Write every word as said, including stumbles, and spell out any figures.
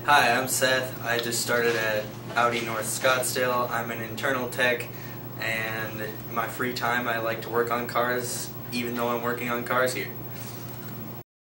Hi, I'm Seth. I just started at Audi North Scottsdale. I'm an internal tech, and in my free time I like to work on cars, even though I'm working on cars here.